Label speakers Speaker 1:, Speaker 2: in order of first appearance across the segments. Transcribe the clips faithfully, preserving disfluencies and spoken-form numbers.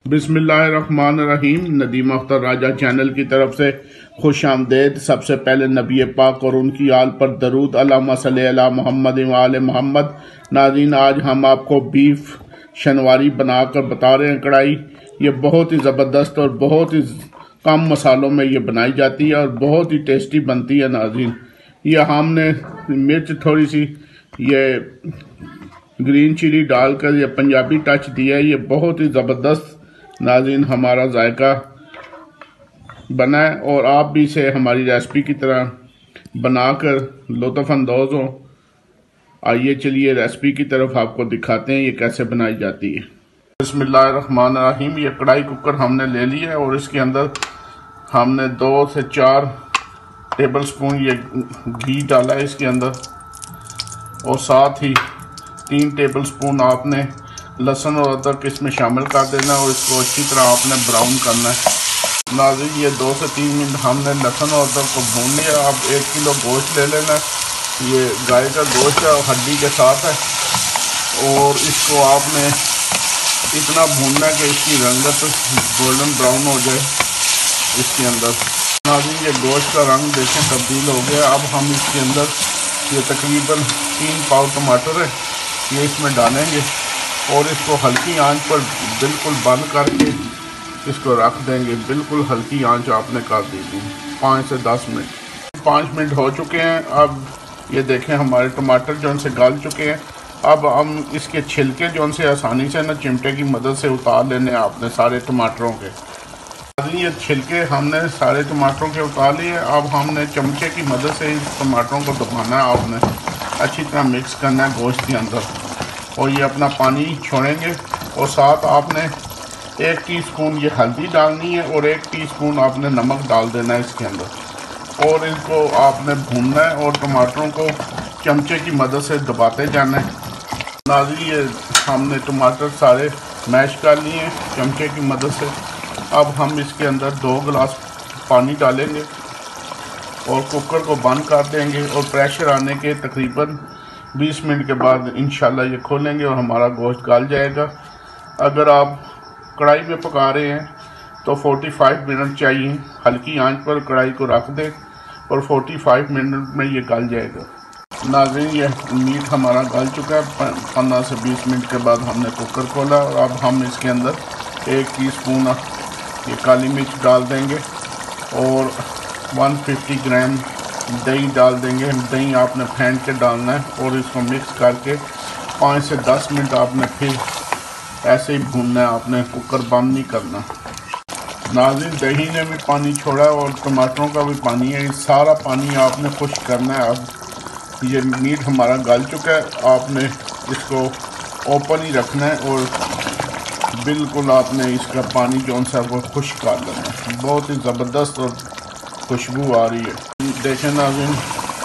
Speaker 1: बिस्मिल्लाहिर्रहमानिर्रहीम। नदीम अख्तर राजा चैनल की तरफ से खुश आमदेद। सबसे पहले नबी पाक और उनकी आल पर दरूद, अल्लाहुम्मा सल्ली अला मोहम्मद व आले मोहम्मद। नाज़रीन, आज हम आपको बीफ शनवारी बनाकर बता रहे हैं। कढ़ाई ये बहुत ही ज़बरदस्त और बहुत ही कम मसालों में ये बनाई जाती है और बहुत ही टेस्टी बनती है। नाज़रीन, ये हमने मिर्च थोड़ी सी ये ग्रीन चिली डालकर ये पंजाबी टच दिया है। ये बहुत ही ज़बरदस्त नाज़रीन हमारा जायका बना है और आप भी इसे हमारी रेसिपी की तरह बनाकर लुत्फ़ अंदोज़ हो। आइए चलिए रेसिपी की तरफ आपको दिखाते हैं ये कैसे बनाई जाती है। बिस्मिल्लाहिर्रहमानिर्रहीम। ये कढ़ाई कुकर हमने ले लिया है और इसके अंदर हमने दो से चार टेबल स्पून ये घी डाला है इसके अंदर, और साथ ही तीन टेबल स्पून आपने लहसुन और अदरक इसमें शामिल कर देना और इसको अच्छी तरह आपने ब्राउन करना है। नाज़रीन, ये दो से तीन मिनट हमने लहसुन और अदरक को भून लिया। अब एक किलो गोश्त ले लेना। ये गाय का गोश्त है और हड्डी के साथ है, और इसको आपने इतना भूनना है कि इसकी रंगत गोल्डन ब्राउन हो जाए इसके अंदर। नाज़रीन, ये गोश्त का रंग देखें तब्दील हो गया। अब हम इसके अंदर ये तकरीबन तीन पाव टमाटर है ये इसमें डालेंगे और इसको हल्की आंच पर बिल्कुल बंद करके इसको रख देंगे। बिल्कुल हल्की आंच आपने कर दी थी, पाँच से दस मिनट। पाँच मिनट हो चुके हैं। अब ये देखें हमारे टमाटर जो उनसे गल चुके हैं। अब हम इसके छिलके जो उनसे आसानी से ना चिमटे की मदद से उतार लेने आपने सारे टमाटरों के। ये छिलके हमने सारे टमाटरों के उतार लिए। अब हमने चमचे की मदद से इन टमाटरों को दबाना है, आपने अच्छी तरह मिक्स करना है गोश्त के अंदर, और ये अपना पानी छोड़ेंगे। और साथ आपने एक टीस्पून ये हल्दी डालनी है और एक टीस्पून आपने नमक डाल देना है इसके अंदर, और इनको आपने भूनना है और टमाटरों को चमचे की मदद से दबाते जाना है। नाज़रीन, ये हमने टमाटर सारे मैश कर लिए हैं चमचे की मदद से। अब हम इसके अंदर दो गिलास पानी डालेंगे और कुकर को बंद कर देंगे, और प्रेशर आने के तकरीबन बीस मिनट के बाद इंशाल्लाह ये खोलेंगे और हमारा गोश्त गल जाएगा। अगर आप कढ़ाई में पका रहे हैं तो पैंतालीस मिनट चाहिए। हल्की आंच पर कढ़ाई को रख दें और पैंतालीस मिनट में ये गल जाएगा। नाज़रीन, ये मीट हमारा गल चुका है। पंद्रह से बीस मिनट के बाद हमने कुकर खोला और अब हम इसके अंदर एक टीस्पून ये काली मिर्च डाल देंगे और एक सौ पचास ग्राम दही डाल देंगे। दही आपने फेंट के डालना है और इसको मिक्स करके पाँच से दस मिनट आपने फिर ऐसे ही भूनना है। आपने कुकर बंद नहीं करना। नाज़रीन, दही ने भी पानी छोड़ा और टमाटरों का भी पानी है, इस सारा पानी आपने खुश्क करना है। अब ये मीट हमारा गल चुका है। आपने इसको ओपन ही रखना है और बिल्कुल आपने इसका पानी जो सा वो खुश्क कर लेना है। बहुत ही ज़बरदस्त और खुशबू आ रही है। देखें नाज़रीन,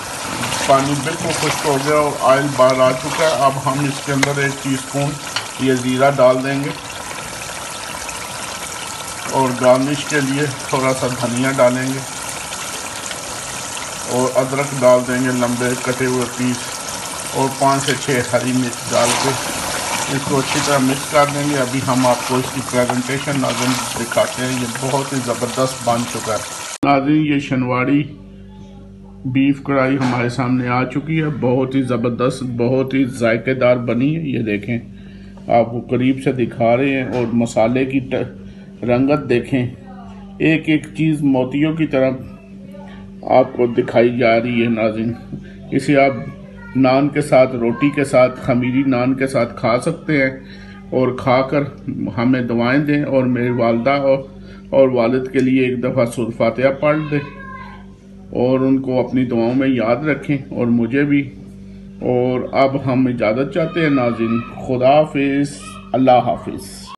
Speaker 1: पानी बिल्कुल खुश्क हो गया और ऑयल बाहर आ चुका है। अब हम इसके अंदर एक टीस्पून ये ज़ीरा डाल देंगे और गार्निश के लिए थोड़ा सा धनिया डालेंगे और अदरक डाल देंगे लंबे कटे हुए पीस, और पाँच से छः हरी मिर्च डाल के इसको अच्छी तरह मिक्स कर देंगे। अभी हम आपको इसकी प्रेजेंटेशन नाज़रीन दिखाते हैं। ये बहुत ही ज़बरदस्त बन चुका है। नाज़रीन, ये शनवारी बीफ कढ़ाई हमारे सामने आ चुकी है। बहुत ही ज़बरदस्त, बहुत ही जायकेदार बनी है। ये देखें, आपको करीब से दिखा रहे हैं और मसाले की रंगत देखें, एक एक चीज़ मोतियों की तरह आपको दिखाई जा रही है। नाज़रीन, इसे आप नान के साथ, रोटी के साथ, खमीरी नान के साथ खा सकते हैं और खाकर हमें दुआएं दें और मेरी वालदा और, और वालिद के लिए एक दफ़ा सूरह फातिहा पढ़ दें और उनको अपनी दुआओं में याद रखें और मुझे भी। और अब हम इजाज़त चाहते हैं नाज़रीन। खुदा हाफिज़, अल्लाह हाफिज़।